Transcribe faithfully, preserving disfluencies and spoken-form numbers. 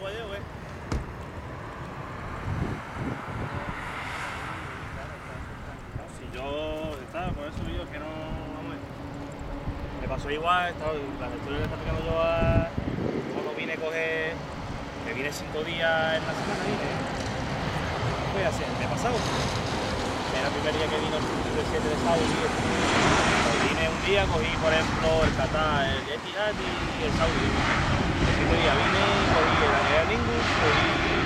tú ayer, güey. Si yo, ¿sabes? Por eso digo que no, vamos. Me pasó igual, estaba, la historia que está pegando yo a, cuando vine a coger, me vine cinco días en la semana, vine. ¿Qué voy a hacer? Me ha pasado. Era el primer día que vino el siete de Saudi. Vine un día, cogí por ejemplo el Qatar, el Etihad y el Saudi. El siguiente día vine, cogí el Aer Lingus, cogí